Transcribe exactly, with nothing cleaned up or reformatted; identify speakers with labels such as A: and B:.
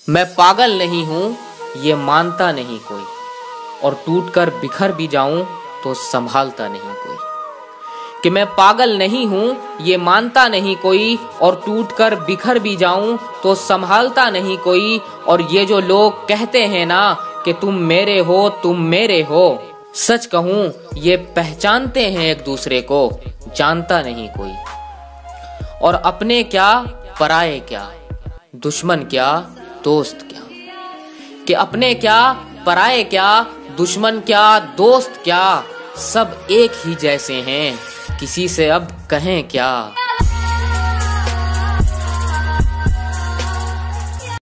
A: मैं पागल नहीं हूँ ये मानता नहीं कोई, और टूटकर बिखर भी जाऊं तो संभालता नहीं कोई। कि मैं पागल नहीं हूँ ये मानता नहीं कोई, और टूटकर बिखर भी जाऊं तो संभालता नहीं कोई। और ये जो लोग कहते हैं ना कि तुम मेरे हो तुम मेरे हो, सच कहूं ये पहचानते हैं एक दूसरे को, जानता नहीं कोई। और अपने क्या पराये क्या, दुश्मन क्या दोस्त क्या। कि अपने क्या पराये क्या, दुश्मन क्या दोस्त क्या, सब एक ही जैसे हैं, किसी से अब कहें क्या।